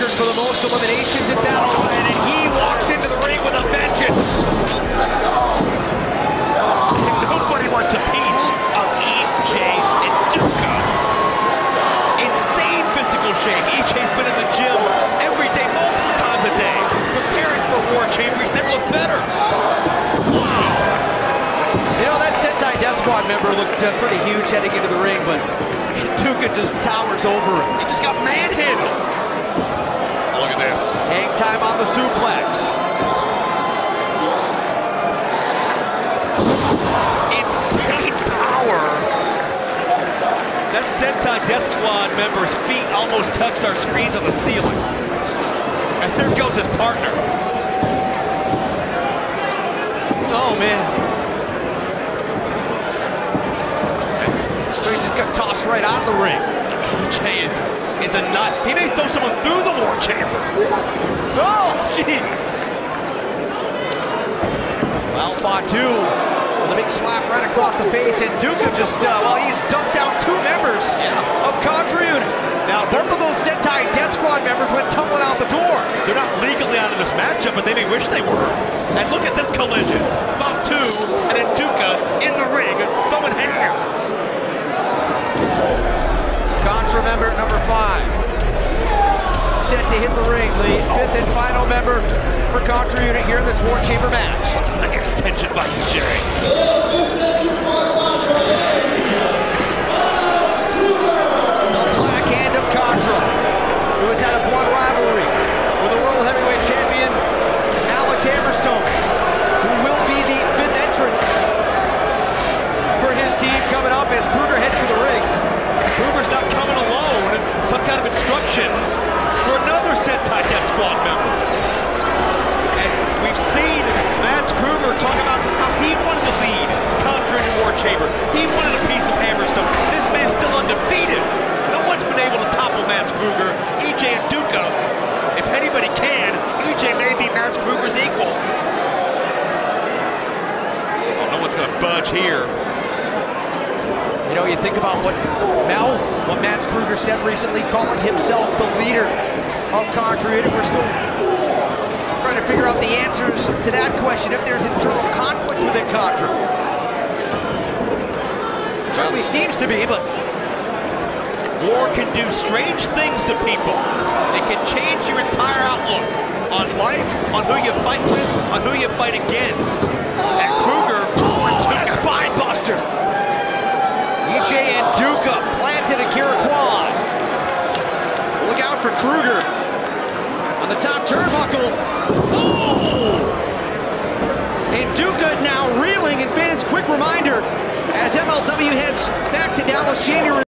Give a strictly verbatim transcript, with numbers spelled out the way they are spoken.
record for the most eliminations in Battle Royale, and he walks into the ring with a vengeance. Nobody wants a piece of E J and Nduka. Insane physical shape. E J's been in the gym every day, multiple times a day, preparing for War Chamber. He's never looked better. You know, that Sentai Death Squad member looked uh, pretty huge heading into the ring, but Nduka just towers over him. He just got manhandled. Look at this. Hang time on the suplex. Insane power. That Sentai Death Squad member's feet almost touched our screens on the ceiling. And there goes his partner. Oh, man. So he just got tossed right out of the ring. E J is, is a nut. He may throw someone through the War Chamber. Oh, jeez. Well fought too. With a big slap right across the face, and Nduka just, uh, well, he's dumped out two members yeah. of Contra Unit. Now, both of those Sentai Death Squad members went tumbling out the door. They're not legally out of this matchup, but they may wish they were. And look at this collision. Top two, and then Nduka in the ring, throwing hands. Contra member number five. Set to hit the ring, the fifth and final member for Contra Unit here in this War Chamber match. Leg extension by E J. The Black Hand of Contra, who has had a blood rivalry with the World Heavyweight Champion, Alex Hammerstone, who will be the fifth entrant for his team coming up as Kruger heads to the ring. Kruger's not coming alone. Some kind of instructions for another Sentai Death Squad member. And we've seen Mads Kruger talk about how he wanted to lead Contra in War Chamber. He wanted a piece of Hammerstone. This man's still undefeated. No one's been able to topple Mads Kruger. E J and Nduka, if anybody can, E J may be Mads Kruger's equal. Oh, no one's gonna budge here. You know, you think about what Mel, what Mads Kruger said recently, calling himself the leader of Contra Unit. We're still trying to figure out the answers to that question, if there's internal conflict within Contra. Certainly seems to be, but war can do strange things to people. It can change your entire outlook on life, on who you fight with, on who you fight against. And Kruger took a spine buster. E J and Nduka planted a Kira quad. Look out for Kruger on the top turnbuckle. Oh! And Nduka now reeling, and fans, quick reminder, as M L W heads back to Dallas January.